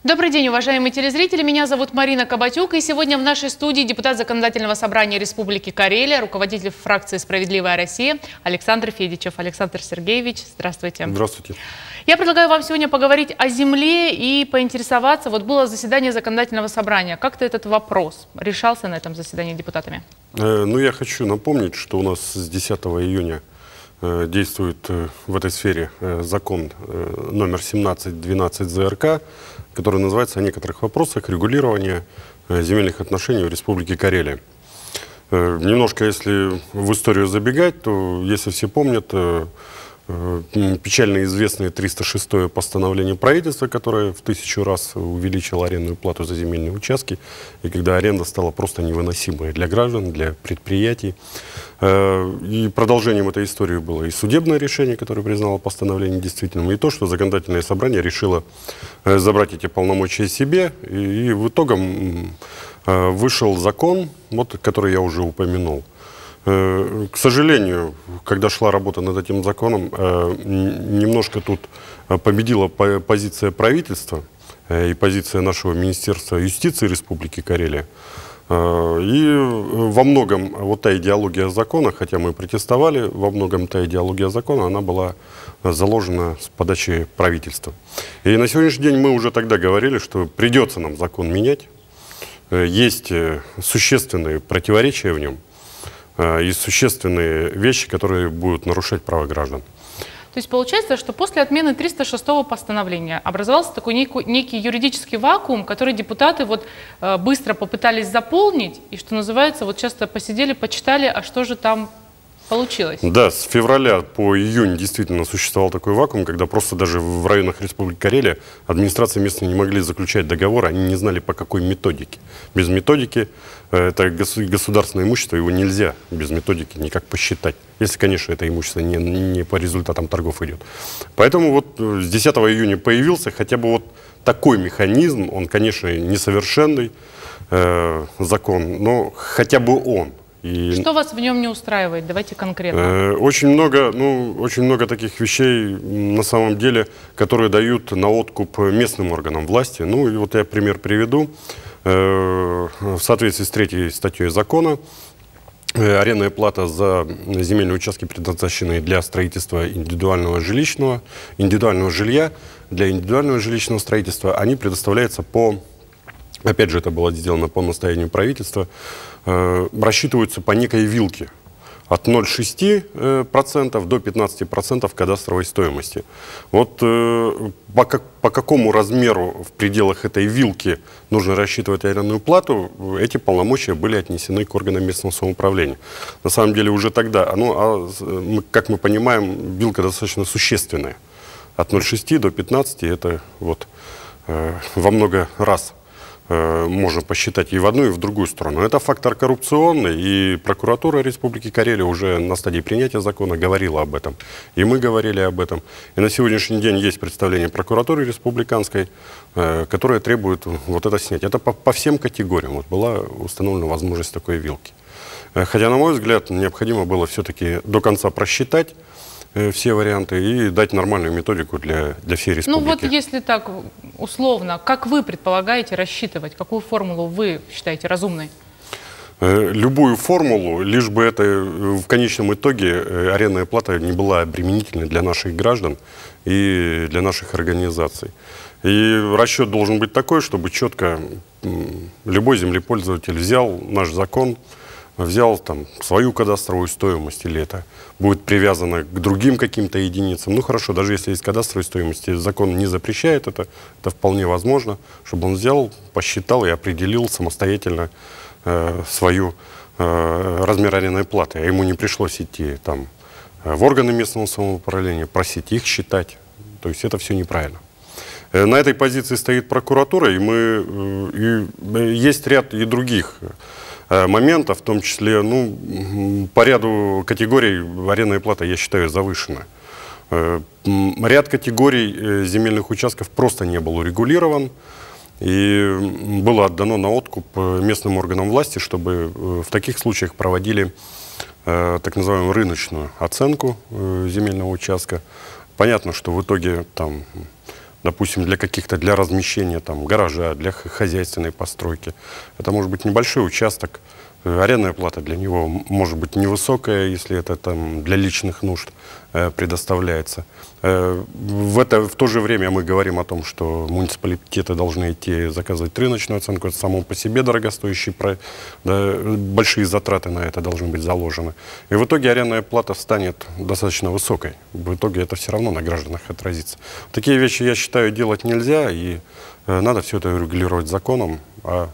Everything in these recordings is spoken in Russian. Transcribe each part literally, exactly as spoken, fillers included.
Добрый день, уважаемые телезрители. Меня зовут Марина Кабатюк. И сегодня в нашей студии депутат Законодательного собрания Республики Карелия, руководитель фракции «Справедливая Россия» Александр Федичев. Александр Сергеевич, здравствуйте. Здравствуйте. Я предлагаю вам сегодня поговорить о земле и поинтересоваться. Вот было заседание Законодательного собрания. Как-то этот вопрос решался на этом заседании депутатами? Э, ну, я хочу напомнить, что у нас с десятого июня э, действует э, в этой сфере э, закон э, номер семнадцать двенадцать З Р К, который называется «О некоторых вопросах регулирования э, земельных отношений в Республике Карелия». Э, немножко, если в историю забегать, то, если все помнят, э, печально известное триста шестое постановление правительства, которое в тысячу раз увеличило арендную плату за земельные участки, и когда аренда стала просто невыносимой для граждан, для предприятий. И продолжением этой истории было и судебное решение, которое признало постановление действительным, и то, что законодательное собрание решило забрать эти полномочия себе, и в итоге вышел закон, вот, который я уже упомянул. К сожалению, когда шла работа над этим законом, немножко тут победила позиция правительства и позиция нашего Министерства юстиции Республики Карелия. И во многом вот та идеология закона, хотя мы протестовали, во многом та идеология закона, она была заложена с подачи правительства. И на сегодняшний день мы уже тогда говорили, что придется нам закон менять. Есть существенные противоречия в нем. И существенные вещи, которые будут нарушать права граждан. То есть получается, что после отмены триста шестого постановления образовался такой некий, некий юридический вакуум, который депутаты вот, э, быстро попытались заполнить, и, что называется, вот часто посидели, почитали, а что же там получилось? Да, с февраля по июнь действительно существовал такой вакуум, когда просто даже в районах Республики Карелия администрации местные не могли заключать договор, они не знали, по какой методике. Без методики, это государственное имущество, его нельзя без методики никак посчитать, если, конечно, это имущество не, не по результатам торгов идет. Поэтому вот с десятого июня появился хотя бы вот такой механизм, он, конечно, несовершенный э, закон, но хотя бы он. И, что вас в нем не устраивает? Давайте конкретно. Э, очень много, ну, очень много таких вещей на самом деле, которые дают на откуп местным органам власти. Ну, и вот я пример приведу. Э, в соответствии с третьей статьей закона, э, арендная плата за земельные участки, предназначенные для строительства индивидуального жилищного, индивидуального жилья, для индивидуального жилищного строительства, они предоставляются по... Опять же, это было сделано по настоянию правительства, э, рассчитываются по некой вилке от ноль целых шести десятых процента до пятнадцати процентов кадастровой стоимости. Вот э, по, как, по какому размеру в пределах этой вилки нужно рассчитывать арендную плату, эти полномочия были отнесены к органам местного самоуправления. На самом деле уже тогда, ну, а, мы, как мы понимаем, вилка достаточно существенная. От ноль целых шести десятых до пятнадцати это вот, э, во много раз можно посчитать и в одну, и в другую сторону. Это фактор коррупционный, и прокуратура Республики Карелия уже на стадии принятия закона говорила об этом. И мы говорили об этом. И на сегодняшний день есть представление прокуратуры республиканской, которое требует вот это снять. Это по, по всем категориям. Вот была установлена возможность такой вилки. Хотя, на мой взгляд, необходимо было все-таки до конца просчитать все варианты и дать нормальную методику для, для всей республики. Ну вот если так условно, как вы предполагаете рассчитывать, какую формулу вы считаете разумной? Любую формулу, лишь бы это в конечном итоге арендная плата не была обременительной для наших граждан и для наших организаций. И расчет должен быть такой, чтобы четко любой землепользователь взял наш закон, взял там свою кадастровую стоимость, или это будет привязано к другим каким-то единицам. Ну хорошо, даже если есть кадастровая стоимость, закон не запрещает это, это вполне возможно, чтобы он взял, посчитал и определил самостоятельно э, свою э, размер арендной платы. А ему не пришлось идти там в органы местного самоуправления, просить их считать. То есть это все неправильно. Э, на этой позиции стоит прокуратура, и мы э, и есть ряд и других моментов, в том числе, ну, по ряду категорий арендная плата, я считаю, завышена. Ряд категорий земельных участков просто не был урегулирован, и было отдано на откуп местным органам власти, чтобы в таких случаях проводили так называемую рыночную оценку земельного участка. Понятно, что в итоге там допустим, для каких-то, для размещения там гаража, для хозяйственной постройки. Это может быть небольшой участок. Арендная плата для него может быть невысокая, если это там для личных нужд э, предоставляется. Э, в, это, в то же время мы говорим о том, что муниципалитеты должны идти заказывать рыночную оценку. Это само по себе дорогостоящий проект. Да, большие затраты на это должны быть заложены. И в итоге арендная плата станет достаточно высокой. В итоге это все равно на гражданах отразится. Такие вещи, я считаю, делать нельзя. И э, надо все это регулировать законом. А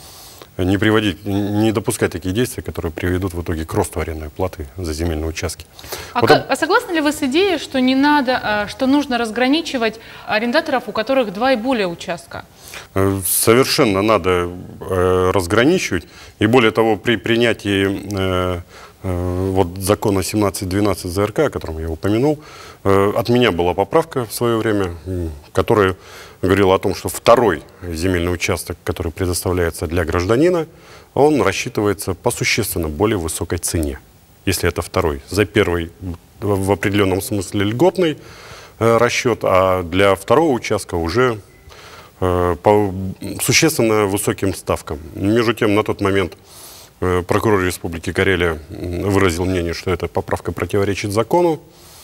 не приводить, не допускать такие действия, которые приведут в итоге к росту арендной платы за земельные участки. А, вот как, а согласны ли вы с идеей, что не надо, что нужно разграничивать арендаторов, у которых два и более участка? Совершенно надо э, разграничивать. И более того, при принятии э, э, вот закона семнадцать двенадцать зэ эр ка, о котором я упомянул, э, от меня была поправка в свое время, которая говорила о том, что второй земельный участок, который предоставляется для гражданина, он рассчитывается по существенно более высокой цене, если это второй. За первый в определенном смысле льготный э, расчет, а для второго участка уже э, по существенно высоким ставкам. Между тем, на тот момент э, прокурор Республики Карелия выразил мнение, что эта поправка противоречит закону.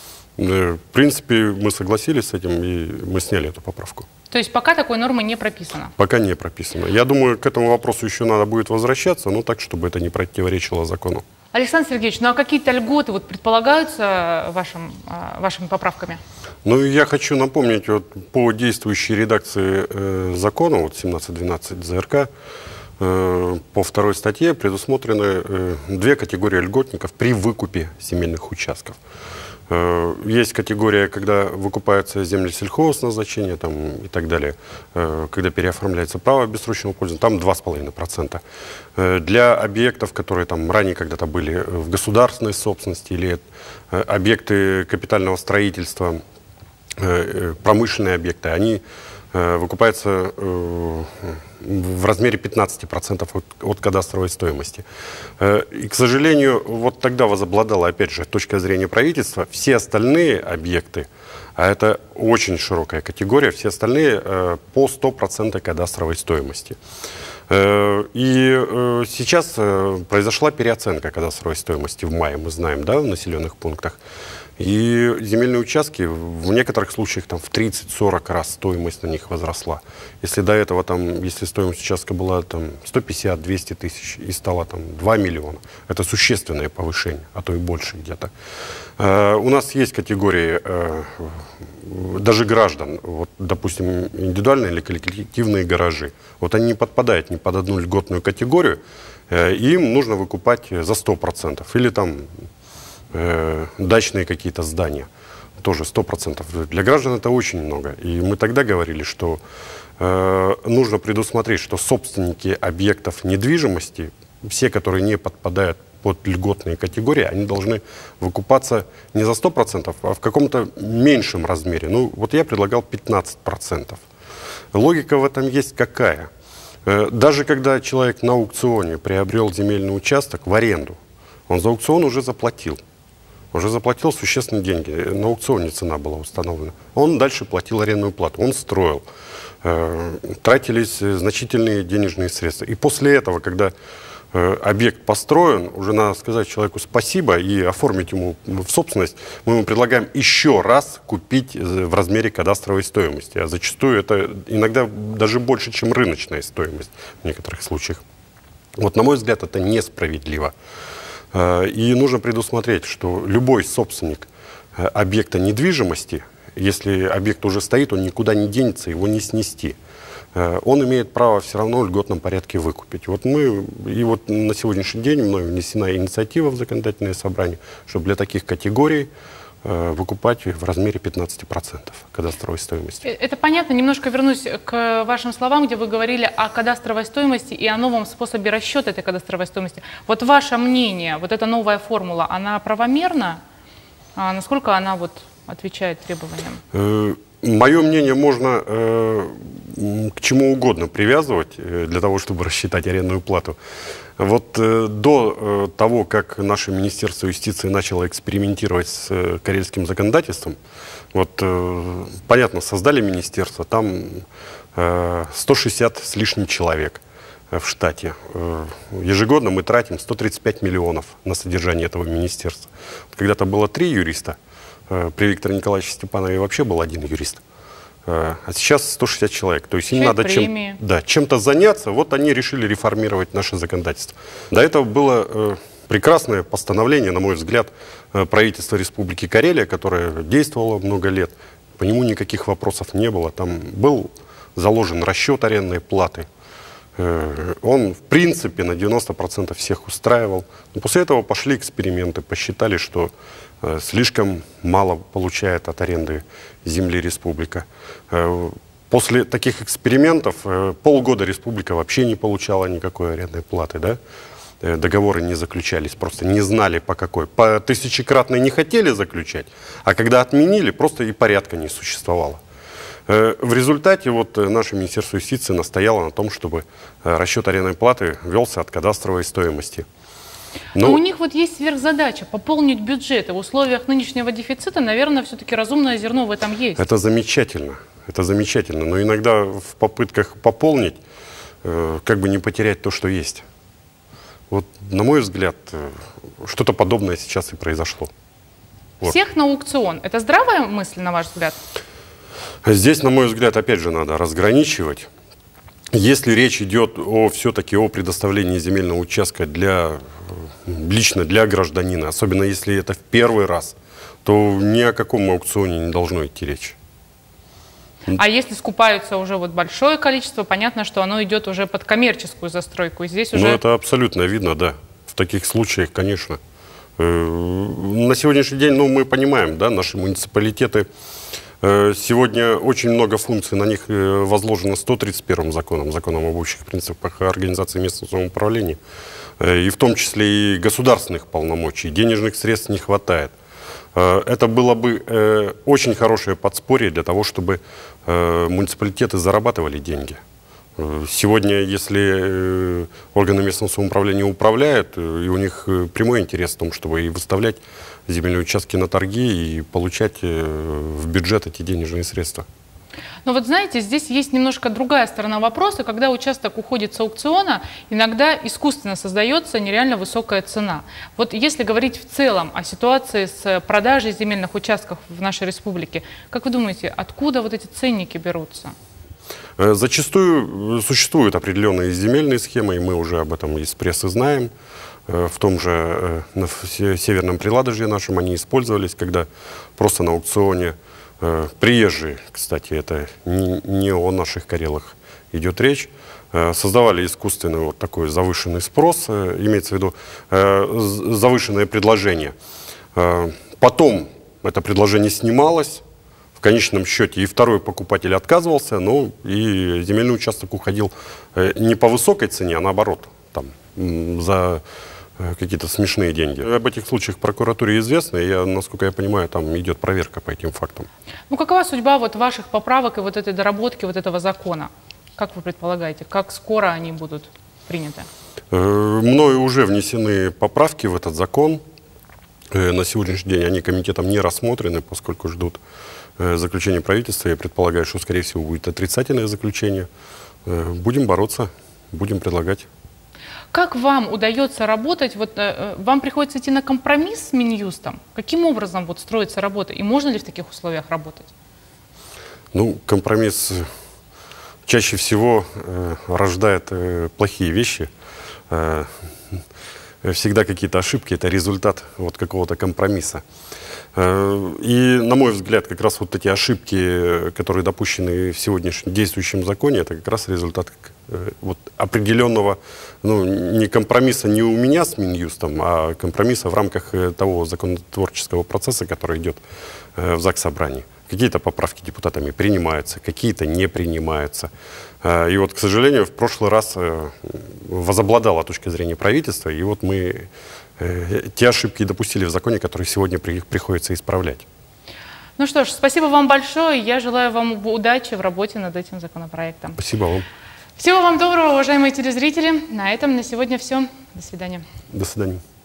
Э, в принципе, мы согласились с этим, и мы сняли эту поправку. То есть пока такой нормы не прописано? Пока не прописано. Я думаю, к этому вопросу еще надо будет возвращаться, но так, чтобы это не противоречило закону. Александр Сергеевич, ну а какие-то льготы вот предполагаются вашим, вашими поправками? Ну, я хочу напомнить, вот, по действующей редакции э, закона, вот семнадцать двенадцать зэ эр ка, э, по второй статье предусмотрены э, две категории льготников при выкупе земельных участков. Есть категория, когда выкупаются земли сельхозназначения там, и так далее, когда переоформляется право бессрочного пользования, там два с половиной процента. Для объектов, которые там ранее когда-то были в государственной собственности, или объекты капитального строительства, промышленные объекты, они выкупаются в размере пятнадцати процентов от, от кадастровой стоимости. И, к сожалению, вот тогда возобладала, опять же, точка зрения правительства, все остальные объекты, а это очень широкая категория, все остальные по сто процентов кадастровой стоимости. И сейчас произошла переоценка кадастровой стоимости в мае, мы знаем, да, в населенных пунктах. И земельные участки в некоторых случаях там в тридцать-сорок раз стоимость на них возросла. Если до этого, там, если стоимость участка была там сто пятьдесят — двести тысяч и стала там два миллиона, это существенное повышение, а то и больше где-то. Э, у нас есть категории э, даже граждан, вот, допустим, индивидуальные или коллективные гаражи. Вот они не подпадают ни под одну льготную категорию, э, им нужно выкупать за сто процентов. Или там дачные какие-то здания, тоже сто процентов. Для граждан это очень много. И мы тогда говорили, что э, нужно предусмотреть, что собственники объектов недвижимости, все, которые не подпадают под льготные категории, они должны выкупаться не за сто процентов, а в каком-то меньшем размере. Ну, вот я предлагал пятнадцать процентов. Логика в этом есть какая? Э, даже когда человек на аукционе приобрел земельный участок в аренду, он за аукцион уже заплатил. Уже заплатил существенные деньги. На аукционе цена была установлена. Он дальше платил арендную плату. Он строил. Э, тратились значительные денежные средства. И после этого, когда э, объект построен, уже надо сказать человеку спасибо и оформить ему в собственность, мы ему предлагаем еще раз купить в размере кадастровой стоимости. А зачастую это иногда даже больше, чем рыночная стоимость в некоторых случаях. Вот, на мой взгляд, это несправедливо. И нужно предусмотреть, что любой собственник объекта недвижимости, если объект уже стоит, он никуда не денется, его не снести. Он имеет право все равно в льготном порядке выкупить. Вот мы, и вот на сегодняшний день мною внесена инициатива в законодательное собрание, чтобы для таких категорий выкупать в размере пятнадцати процентов кадастровой стоимости. Это понятно. Немножко вернусь к вашим словам, где вы говорили о кадастровой стоимости и о новом способе расчета этой кадастровой стоимости. Вот ваше мнение, вот эта новая формула, она правомерна? А насколько она вот отвечает требованиям? Мое мнение можно э, к чему угодно привязывать э, для того, чтобы рассчитать арендную плату. Вот э, до э, того, как наше Министерство юстиции начало экспериментировать с э, карельским законодательством, вот э, понятно, создали министерство, там э, сто шестьдесят с лишним человек в штате. Э, ежегодно мы тратим сто тридцать пять миллионов на содержание этого министерства. Когда-то было три юриста, э, при Викторе Николаевиче Степанове вообще был один юрист. А сейчас сто шестьдесят человек. То есть им надо чем, да, чем-то заняться. Вот они решили реформировать наше законодательство. До этого было э, прекрасное постановление, на мой взгляд, э, правительства Республики Карелия, которое действовало много лет. По нему никаких вопросов не было. Там был заложен расчет арендной платы. Э, он, в принципе, на девяносто процентов всех устраивал. Но после этого пошли эксперименты. Посчитали, что э, слишком мало получает от аренды земли республика. После таких экспериментов полгода республика вообще не получала никакой арендной платы, да? Договоры не заключались, просто не знали по какой. По тысячекратной не хотели заключать, а когда отменили, просто и порядка не существовало. В результате вот наше Министерство юстиции настояло на том, чтобы расчет арендной платы велся от кадастровой стоимости. Но, Но у них вот есть сверхзадача – пополнить бюджет. И в условиях нынешнего дефицита, наверное, все-таки разумное зерно в этом есть. Это замечательно. Это замечательно. Но иногда в попытках пополнить, э, как бы не потерять то, что есть. Вот, на мой взгляд, э, что-то подобное сейчас и произошло. Вот. Всех на аукцион. Это здравая мысль, на ваш взгляд? Здесь, на мой взгляд, опять же, надо разграничивать. Если речь идет о, все-таки о предоставлении земельного участка для, лично для гражданина, особенно если это в первый раз, то ни о каком аукционе не должно идти речь. А если скупаются уже вот большое количество, понятно, что оно идет уже под коммерческую застройку. И здесь уже... Ну, это абсолютно видно, да. В таких случаях, конечно. На сегодняшний день, ну, мы понимаем, да, наши муниципалитеты... Сегодня очень много функций на них возложено сто тридцать первым законом, законом об общих принципах организации местного самоуправления, и в том числе и государственных полномочий, денежных средств не хватает. Это было бы очень хорошее подспорье для того, чтобы муниципалитеты зарабатывали деньги. Сегодня, если органы местного самоуправления управляют, и у них прямой интерес в том, чтобы и выставлять земельные участки на торги и получать в бюджет эти денежные средства. Но вот знаете, здесь есть немножко другая сторона вопроса. Когда участок уходит с аукциона, иногда искусственно создается нереально высокая цена. Вот если говорить в целом о ситуации с продажей земельных участков в нашей республике, как вы думаете, откуда вот эти ценники берутся? Зачастую существуют определенные земельные схемы, и мы уже об этом из прессы знаем. В том же на Северном Приладожье нашем они использовались, когда просто на аукционе приезжие, кстати, это не, не о наших Карелах идет речь, создавали искусственный вот такой завышенный спрос, имеется в виду завышенное предложение. Потом это предложение снималось, в конечном счете и второй покупатель отказывался, но и земельный участок уходил не по высокой цене, а наоборот, там, за какие-то смешные деньги. Об этих случаях прокуратуре известно, и, я, насколько я понимаю, там идет проверка по этим фактам. Ну, какова судьба вот ваших поправок и вот этой доработки вот этого закона? Как вы предполагаете, как скоро они будут приняты? Мною уже внесены поправки в этот закон. На сегодняшний день они комитетом не рассмотрены, поскольку ждут заключения правительства. Я предполагаю, что, скорее всего, будет отрицательное заключение. Будем бороться, будем предлагать. Как вам удается работать? Вот, э, вам приходится идти на компромисс с Минюстом? Каким образом вот строится работа? И можно ли в таких условиях работать? Ну, компромисс чаще всего э, рождает э, плохие вещи. Э, всегда какие-то ошибки, это результат вот какого-то компромисса. Э, и, на мой взгляд, как раз вот эти ошибки, которые допущены в сегодняшнем действующем законе, это как раз результат э, вот определенного, ну, не компромисса не у меня с Минюстом, а компромисса в рамках того законотворческого процесса, который идет э, в Заксобрании. Какие-то поправки депутатами принимаются, какие-то не принимаются. И вот, к сожалению, в прошлый раз возобладала точка зрения правительства, и вот мы те ошибки допустили в законе, которые сегодня приходится исправлять. Ну что ж, спасибо вам большое. Я желаю вам удачи в работе над этим законопроектом. Спасибо вам. Всего вам доброго, уважаемые телезрители. На этом на сегодня все. До свидания. До свидания.